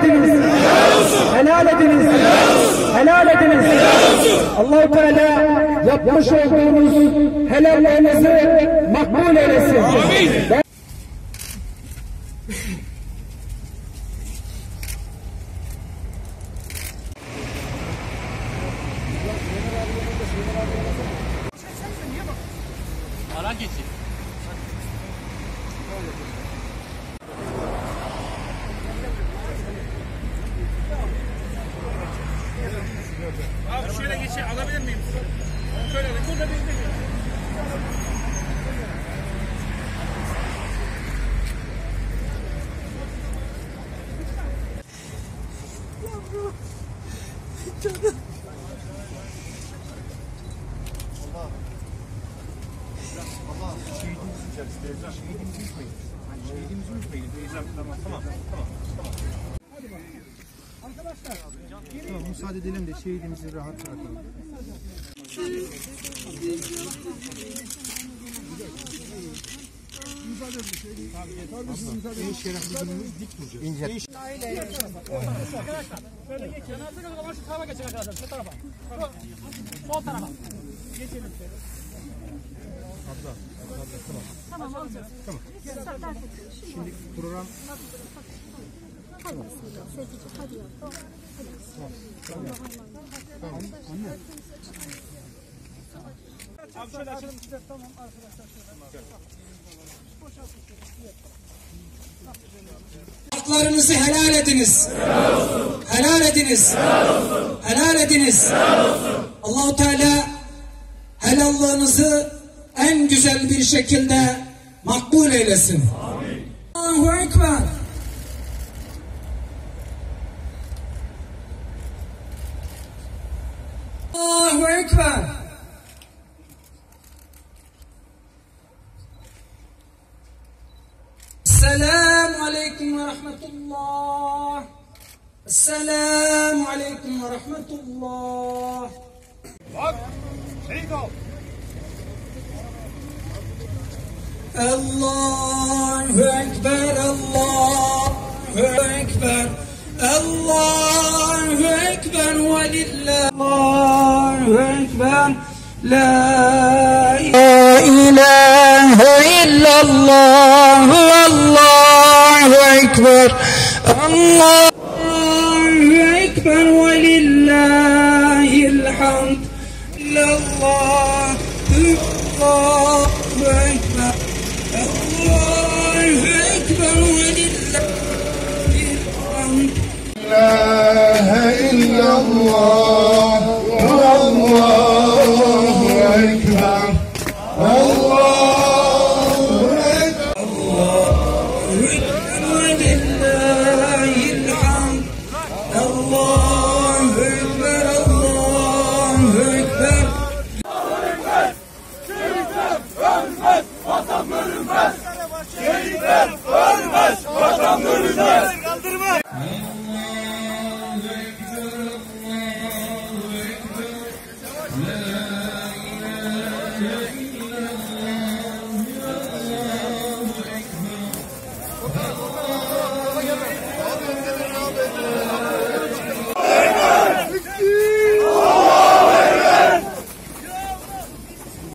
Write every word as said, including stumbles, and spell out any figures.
ediniz. Helal ediniz. Helal ediniz. Allah-u Teala yapmış olduğunuz helallerinizi makbul eylesin. Amin. Ara geçin. Abi şöyle geçin, alabilir miyim? Şöyle de burada bir de. Canım. Allah şehidimizi içerisinde Teyzem. Şehidimizi unutmayın. Şehidimizi unutmayın Teyzem. Tamam tamam tamam. Tamam. Hadi bakalım. Arkadaşlar. Tamam müsaade edelim de şehidimizi rahat bırakalım. Müsaade edin. Kardeşim müsaade edin. Şerefli günümüz dik duracak. İnce. Arkadaşlar böyle geçin. Cenazene o zaman şu tarafa geçin arkadaşlar. Şu tarafa. Sol tarafa. Geçelim şöyle. Abla. Abla tamam. Tamam alacağız. Tamam. Şimdi program. Hadi Sevgici hadi ya. Tamam. Tamam. Tamam. Anne. Abi şöyle açalım size. Tamam arkadaşlar şöyle. Haklarınızı helal ediniz. Helal olsun. Helal ediniz. Helal olsun. Helal ediniz. Allah-u Teala helallığınızı en güzel bir şekilde makbul eylesin. Amin. Allahu Ekber. Allahu Ekber. Esselamu Aleyküm ve Rahmetullah. Esselamu Aleyküm ve Rahmetullah. Bak. Şehit ol. Allahu Ekber, Allahu Ekber, Allahu Ekber ve lillah. Allahu Ekber, la ilahe illallah, Allahu Ekber, Allahu Ekber ve lillahil hamd, Allahu Ekber. Allahu Ekber ve lillahil hamd. La ilahe illallah. Allahu Ekber. Allahu Ekber. Allahu Ekber ve lillahil hamd. Allah